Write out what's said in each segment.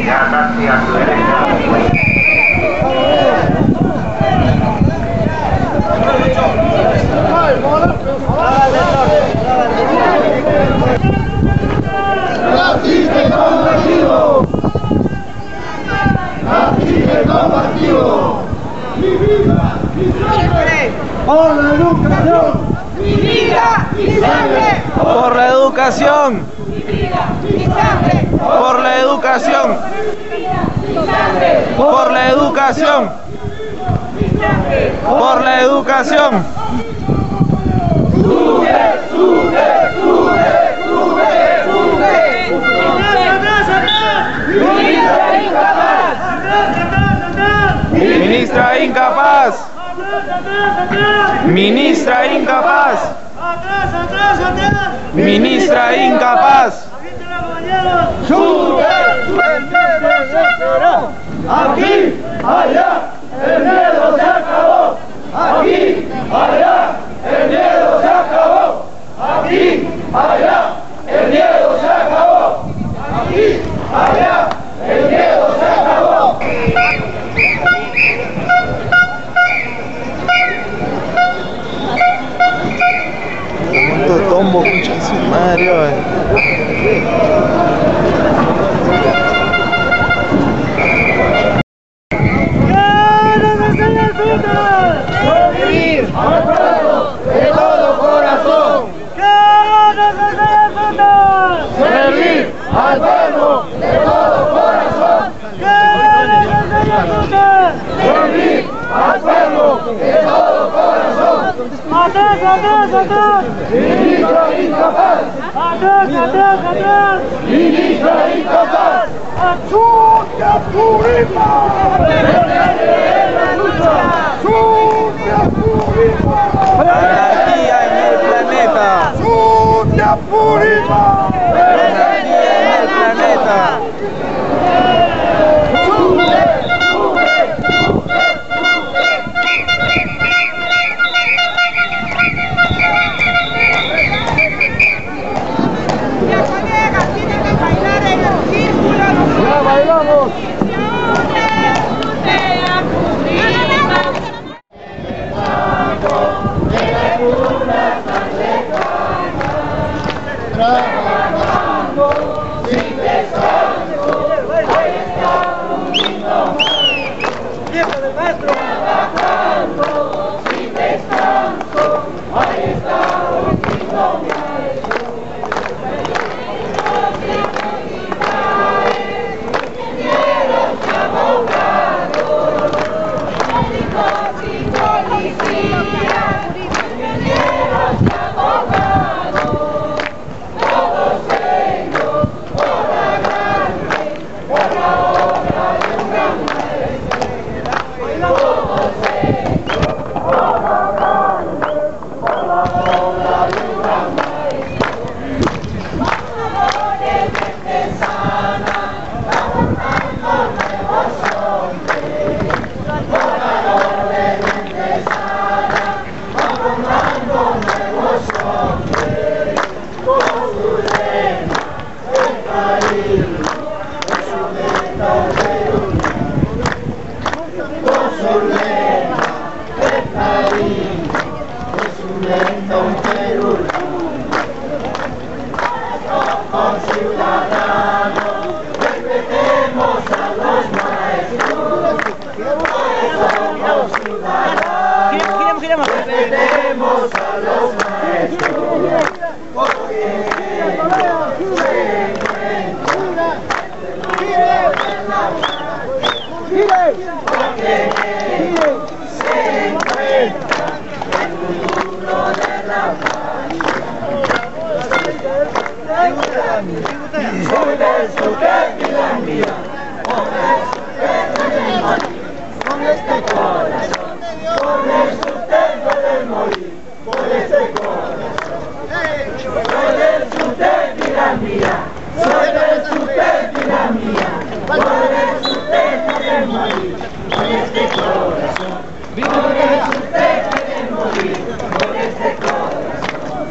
ya casi a su derecha. ¡Naciste combativo! ¡Naciste combativo! ¡Mi vida, mi sangre! ¡Por la educación! ¡Mi vida, mi sangre! ¡Por la educación! ¡Mi vida, mi sangre! ¡Por la educación! ¡Mi vida, mi sangre! ¡Por la educación! ¡Mi sangre! ¡Por la educación! ¡Sube, sube, sube, sube, sube! ¡Atrás, atrás! ¡Ministra incapaz! ¡Ministra incapaz! ¡Ministra incapaz! ¡Atrás, atrás, atrás! ¡Ministra incapaz! ¡Sube, sube! ¡Aquí, allá! ¡El miedo se acabó! ¡Aquí, allá! ¡El miedo se acabó! ¡Aquí, allá! ¡El miedo se acabó! ¡Aquí, allá! ¡El miedo se acabó! ¿Cuánto tombo, concha su madre, ¡Servir al pueblo de todo corazón! ¡Servir al pueblo de todo corazón! ¡Servir al pueblo de todo corazón! ¡Atrás, atrás, atrás! ¡Ministra incapaz! ¡Atrás, atrás, atrás! ¡Ministra incapaz! ¡Achuca Purima! ¡Achuca Purima! Anarquía en el planeta. ¡Achuca Purima! Anarquía en el planeta. Los colegas tienen que bailar en el círculo. ¡Ya bailamos! Respetemos a los maestros, porque se encuentra el futuro de la paz. Soy del Sucre y la mía, con este corazón, con el sustento del morir, por ese corazón. Soy del Sucre y la mía, soy del Sucre y la mía, por el sustento del morir, por este corazón. Por el sustento del morir, por este corazón.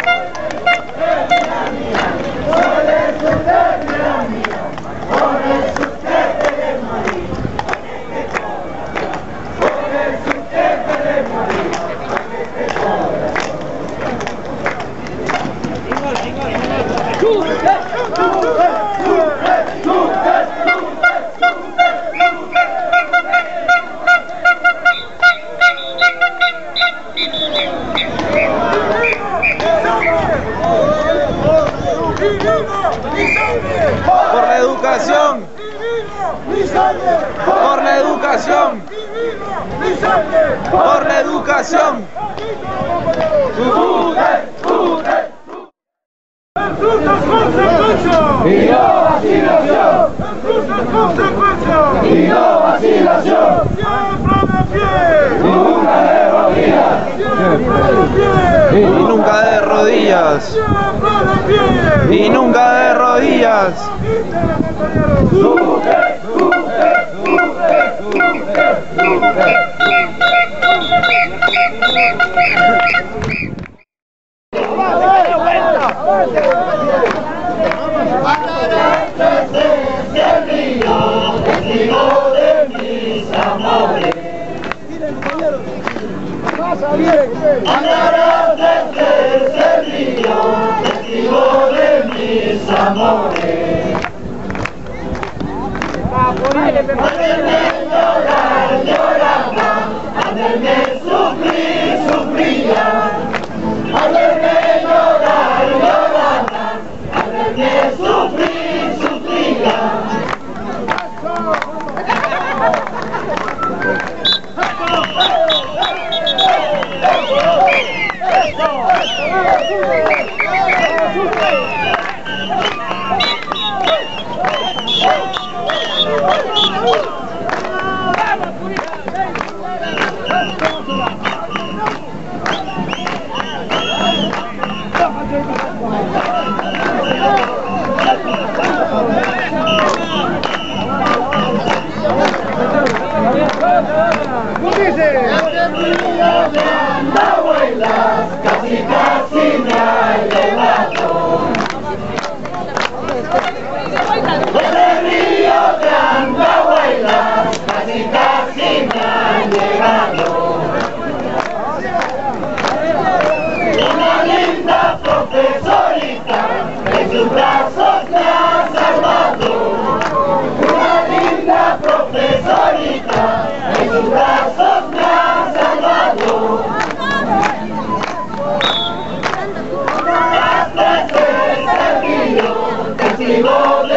Soy del Sucre y la mía, por el Por la educación. Por la educación. Por la educación. Y no vacilación. Y no vacilación. Siempre de pie. Nunca de rodillas. Y nunca de rodillas. Y nunca de rodillas. Andarás desde ese río, testigo de mis amores. Hacerme llorar, lloraba, hacerme sufrir, sufría. Hacerme llorar, lloraba, hacerme sufrir, sufría. Casi casi me ha llevado. Ese río de Andahuaylas casi casi me ha llegado. Una linda profesorita en sus brazos me ha salvado. Una linda profesorita en sus brazos me ha salvado. Testigo